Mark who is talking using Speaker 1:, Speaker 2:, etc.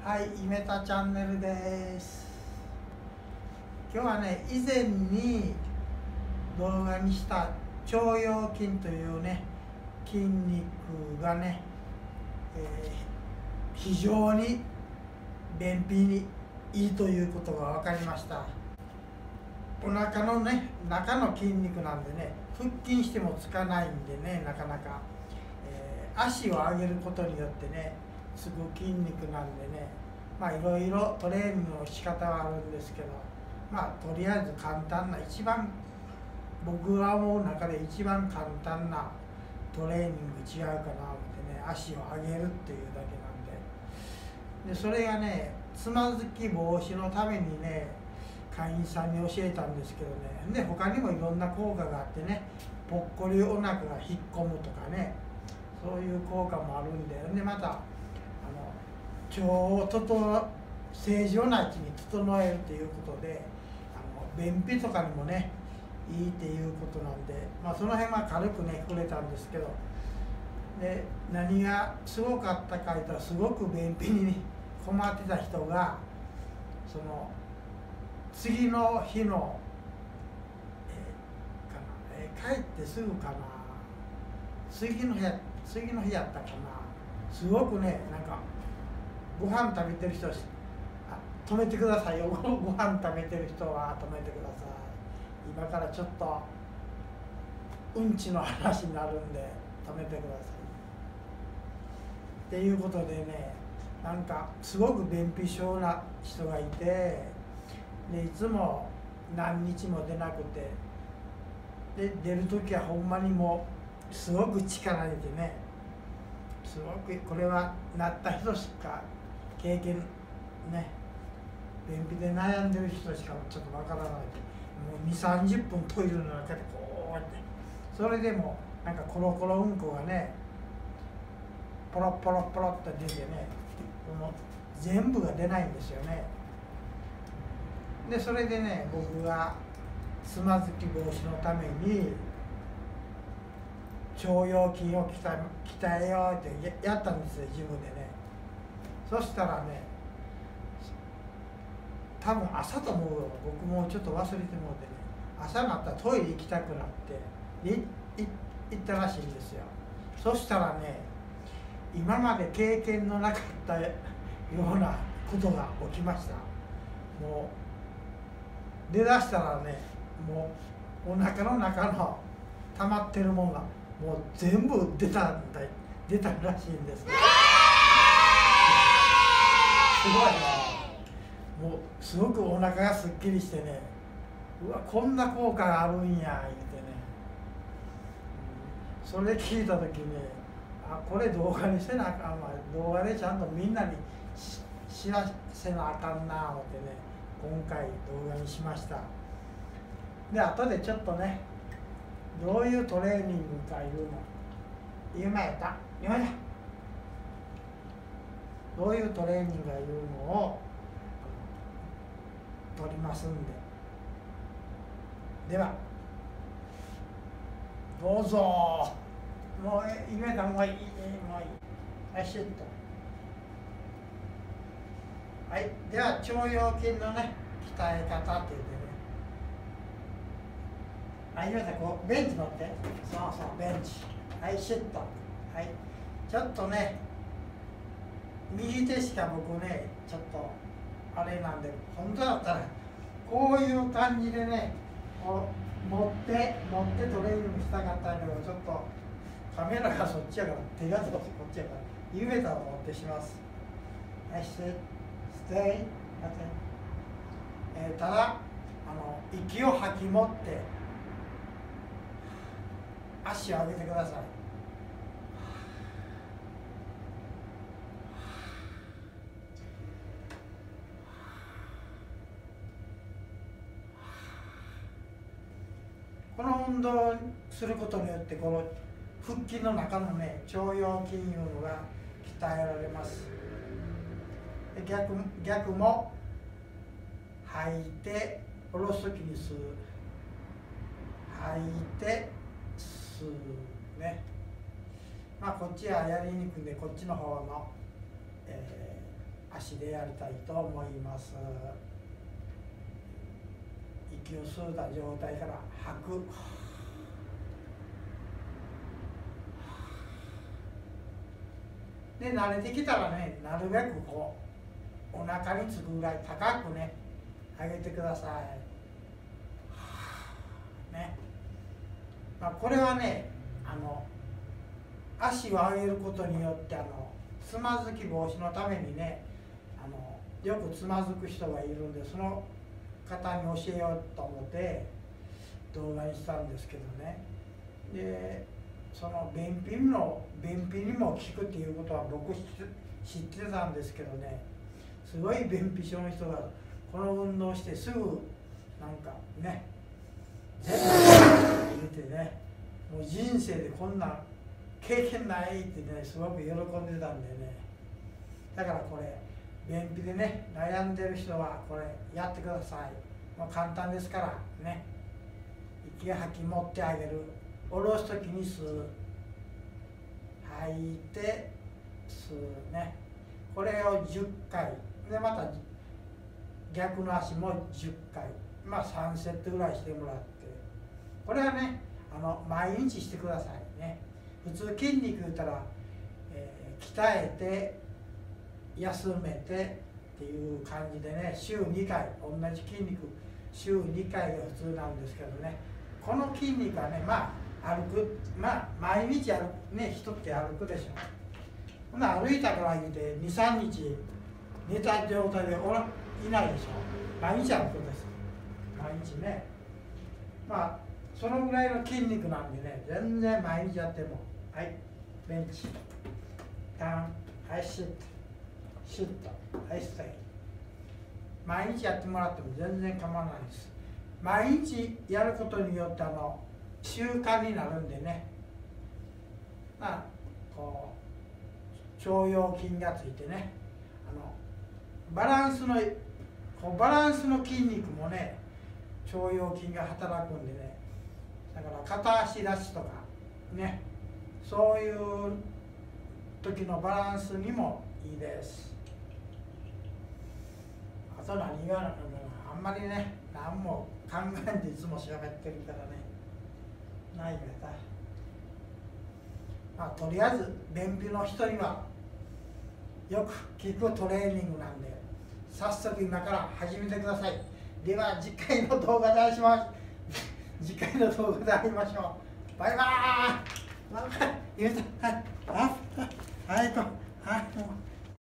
Speaker 1: はい、イメタチャンネルです。今日はね、以前に動画にした腸腰筋というね、筋肉がね、非常に便秘にいいということが分かりました。お腹のね、中の筋肉なんでね、腹筋してもつかないんでね、なかなか、足を上げることによってね、つく筋肉なんでね、いろいろトレーニングの仕方はあるんですけど、とりあえず簡単な、一番僕が思う中で一番簡単なトレーニング違うかなと思ってね、足を上げるっていうだけなんで、それがね、つまずき防止のためにね、会員さんに教えたんですけどね、で他にもいろんな効果があってね、ぽっこりお腹が引っ込むとかね、そういう効果もあるんで、また腸を正常な位置に整えるということで、便秘とかにもねいいっていうことなんで、その辺は軽くね触れたんですけど、で何がすごかったか言ったら、すごく便秘に困ってた人がその次の日の、帰ってすぐかな、次の日やったかな、すごくね、なんかご飯食べてる人は止めてくださいよ、ご飯食べてる人は止めてください、今からちょっとうんちの話になるんで止めてくださいっていうことでね、なんかすごく便秘症な人がいて、でいつも何日も出なくて、で出る時はほんまにもうすごく力入れてね、すごくこれはなった人しか経験ね、便秘で悩んでる人しかちょっとわからないで、もう2、30分トイレの中でこうやって、それでもなんかコロコロうんこがね、ポロポロポロっと出てね、全部が出ないんですよね。でそれでね、僕がつまずき防止のために腸腰筋を鍛えようってやったんですよ、自分でね。そしたらね、多分朝と思うよ、僕もちょっと忘れてもうてね、朝になったらトイレ行きたくなってで行ったらしいんですよ。そしたらね、今まで経験のなかったようなことが起きました。もう出だしたらね、もうお腹の中の溜まってるものがもう全部出たらしいんですけど、すごいね、もうすごくお腹がすっきりしてね、うわ、こんな効果があるんや言うてね、それ聞いた時に、これ動画にせなあかんわ、動画でちゃんとみんなに知らせなあかんな思ってね、今回動画にしました。で後でちょっとね、どういうトレーニングかいうのどういうトレーニングかいうのを撮りますんで、ではどうぞ。もう夢がもういい、もういい、はい、シュッと、はい、では腸腰筋のね鍛え方っていうね、はい、夢さんこうベンチ乗って、そうそうベンチ、はい、シュッと、はい、ちょっとね右手しか僕ねちょっとあれなんで、本当だったらこういう感じでね、こう持ってトレーニングしたかったけど、ちょっとカメラがそっちやから、手がこっちやから、夢だと思ってします。はい、ステイ、ただ息を吐き持って足を上げてください。この運動をすることによって、この腹筋の中のね、腸腰筋いうのが鍛えられます。で逆も吐いて下ろすときに吸う、吐いて吸うね。こっちはやりにくいんで、こっちの方の、 足でやりたいと思います。息を吸った状態から吐く。で慣れてきたらね、なるべくこうお腹につくぐらい高くね上げてください。ね、これはね、足を上げることによってつまずき防止のためにね、よくつまずく人がいるんで、その方に教えようと思って動画にしたんですけどね。でその便秘にも効くっていうことは僕知ってたんですけどね、すごい便秘症の人がこの運動してすぐなんかね全部入れてね、もう人生でこんな経験ないってねすごく喜んでたんでね。だからこれ便秘でね悩んでる人はこれやってください。もう簡単ですからね。息吐き持ってあげる。下ろすときに吸う、吐いて吸うね。これを10回で、また逆の足も10回、3セットぐらいしてもらって、これはね毎日してくださいね。普通筋肉言ったら、鍛えて休めてっていう感じでね、週2回同じ筋肉週2回が普通なんですけどね、この筋肉はね歩く、毎日ね、人って歩くでしょ。ほな歩いたから言うて2、3日寝た状態でいないでしょ。毎日歩くんです。毎日ね。そのぐらいの筋肉なんでね、全然毎日やっても、はい、ベンチ、ターン、はい、シット、シュッと、はい、ステイ。毎日やってもらっても全然構わないです。毎日やることによって習慣になるんでね、こう腸腰筋がついてね、バランスの筋肉もね腸腰筋が働くんでね、だから片足立ちとかね、そういう時のバランスにもいいです。あと何があるのかな、あんまりね何も考えんでいつも喋ってるからねないがた。とりあえず便秘の人にはよく効くトレーニングなんで、早速今から始めてください。では次回の動画で会いましょう。次回の動画で会いましょう。バイバーイ。はい、はい、はい、はい。